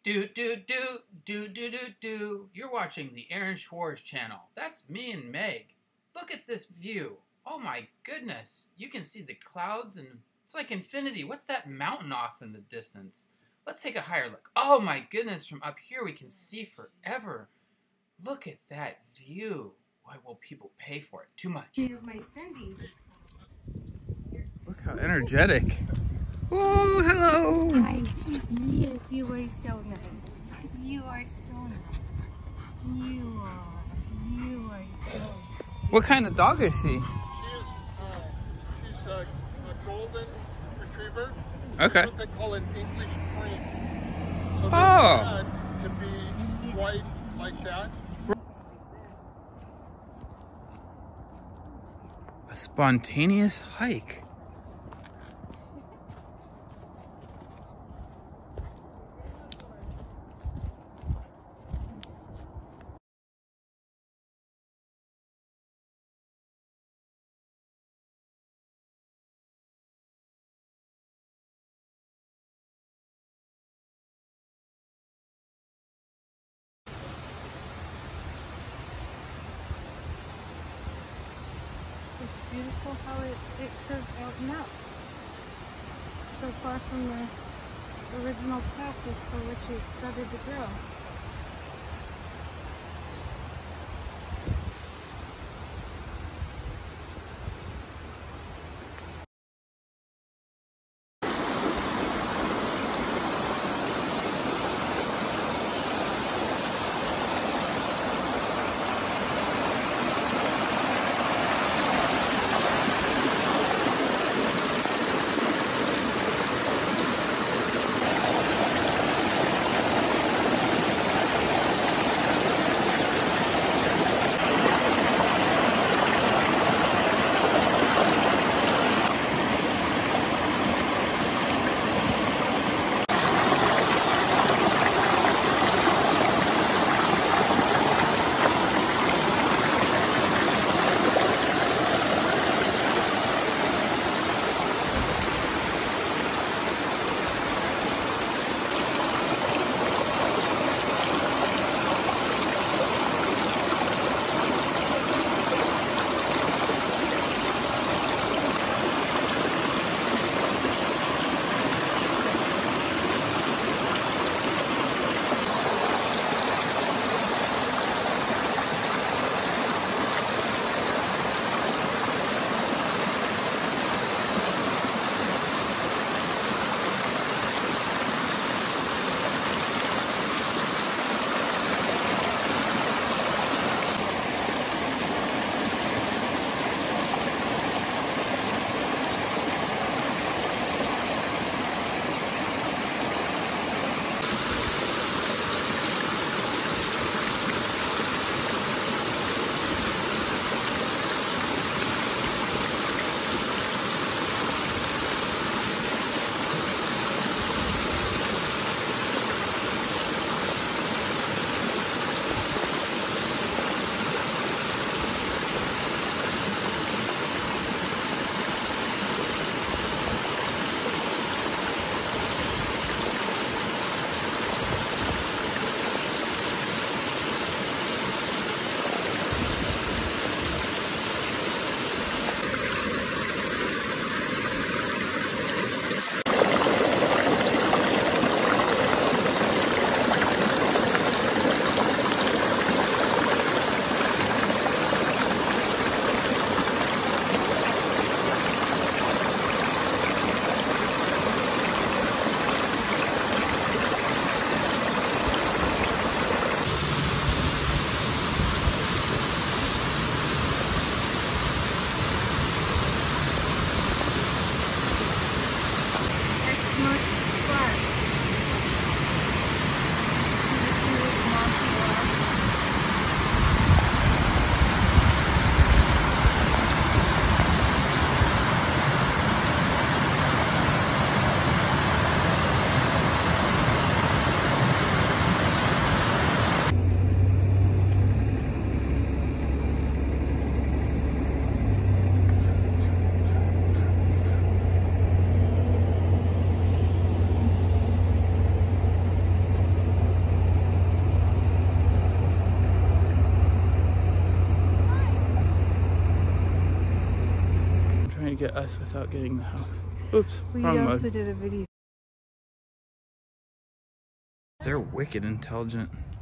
Do. You're watching the Aaron Schwartz channel. That's me and Meg. Look at this view. Oh my goodness. You can see the clouds and it's like infinity. What's that mountain off in the distance? Let's take a higher look. Oh my goodness, from up here we can see forever. Look at that view. Why will people pay for it? Too much. My Cindy. Look how energetic. Oh, hello. Hi. Yes, you are so nice. You are so nice. You are so nice. What kind of dog is she? She's a golden retriever. Okay. That's what they call an English cream. So they're Oh. bred to be white like that. A spontaneous hike. It's beautiful how it curves out and out. So far from the original practice for which it started to grow. get us without getting the house. Oops, We wrong also mode. did a video. They're wicked intelligent.